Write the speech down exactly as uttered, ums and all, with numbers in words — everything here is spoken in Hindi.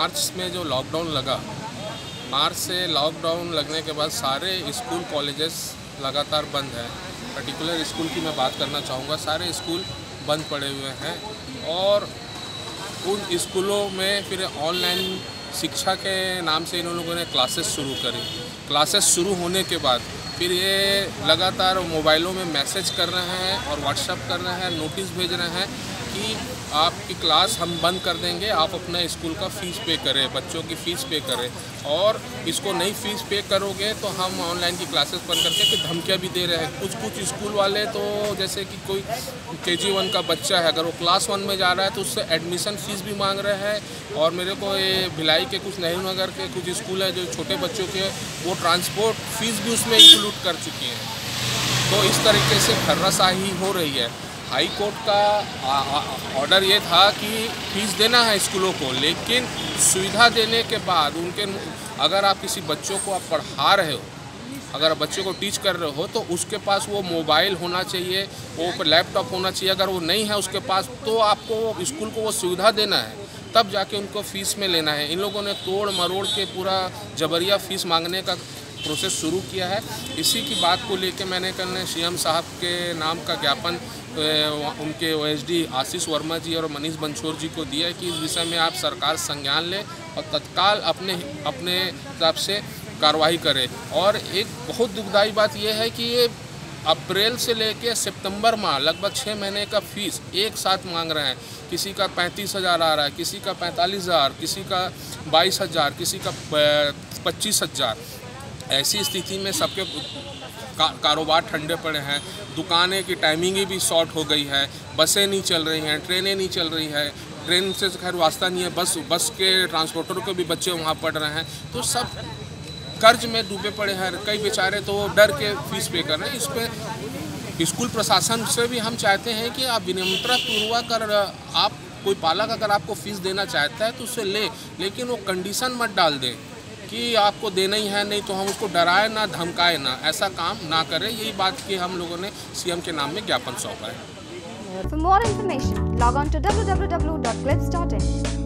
मार्च में जो लॉकडाउन लगा, मार्च से लॉकडाउन लगने के बाद सारे स्कूल कॉलेजेस लगातार बंद हैं। पर्टिकुलर स्कूल की मैं बात करना चाहूँगा, सारे स्कूल बंद पड़े हुए हैं और उन स्कूलों में फिर ऑनलाइन शिक्षा के नाम से इन लोगों ने क्लासेस शुरू करी। क्लासेस शुरू होने के बाद फिर ये लगातार मोबाइलों में मैसेज कर रहे हैं और व्हाट्सएप कर रहे हैं, नोटिस भेज रहे हैं कि आपकी क्लास हम बंद कर देंगे, आप अपना स्कूल का फ़ीस पे करें, बच्चों की फ़ीस पे करें, और इसको नहीं फ़ीस पे करोगे तो हम ऑनलाइन की क्लासेस बंद करके कि धमकियाँ भी दे रहे हैं। कुछ कुछ स्कूल वाले तो जैसे कि कोई के जी वन का बच्चा है, अगर वो क्लास वन में जा रहा है तो उससे एडमिशन फ़ीस भी मांग रहे हैं। और मेरे को ये भिलाई के कुछ नेहरू नगर के कुछ स्कूल है जो छोटे बच्चों के, वो ट्रांसपोर्ट फ़ीस भी उसमें इंक्लूड कर चुकी हैं। तो इस तरीके से धर्राशाही हो रही है। हाई कोर्ट का ऑर्डर ये था कि फीस देना है स्कूलों को, लेकिन सुविधा देने के बाद उनके, अगर आप किसी बच्चों को आप पढ़ा रहे हो, अगर बच्चे को टीच कर रहे हो तो उसके पास वो मोबाइल होना चाहिए, वो लैपटॉप होना चाहिए। अगर वो नहीं है उसके पास तो आपको स्कूल को वो सुविधा देना है, तब जाके उनको फ़ीस में लेना है। इन लोगों ने तोड़ मरोड़ के पूरा जबरिया फ़ीस मांगने का प्रोसेस शुरू किया है। इसी की बात को लेकर मैंने कल सीएम साहब के नाम का ज्ञापन उनके O S D Ashish Verma ji और मनीष बंछोर जी को दिया है कि इस विषय में आप सरकार संज्ञान ले और तत्काल अपने अपने हिसाब से कार्रवाई करे। और एक बहुत दुखदायी बात यह है कि ये अप्रैल से लेकर सितंबर माह लगभग छः महीने का फ़ीस एक साथ मांग रहे हैं। किसी का पैंतीस हज़ार आ रहा है, किसी का पैंतालीस हज़ार, किसी का बाईस हज़ार, किसी का पच्चीस हज़ार। ऐसी स्थिति में सबके का, कारोबार ठंडे पड़े हैं, दुकानें की टाइमिंग भी शॉर्ट हो गई है, बसें नहीं चल रही हैं, ट्रेनें नहीं चल रही हैं, ट्रेन से खैर वास्ता नहीं है, बस बस के ट्रांसपोर्टर के भी बच्चे वहाँ पढ़ रहे हैं। तो सब कर्ज में डूबे पड़े हैं, कई बेचारे तो डर के फीस पे कर रहे हैं। इस पर स्कूल प्रशासन से भी हम चाहते हैं कि आप विनम्रता पूर्वक कर, आप कोई पालक अगर आपको फ़ीस देना चाहता है तो उसे ले, लेकिन वो कंडीशन मत डाल दे कि आपको देना ही है, नहीं तो हम उसको डराए ना धमकाए ना, ऐसा काम ना करें। यही बात की हम लोगों ने सीएम के नाम में ज्ञापन सौंपा है। For more information, log on to w w w dot clips dot in.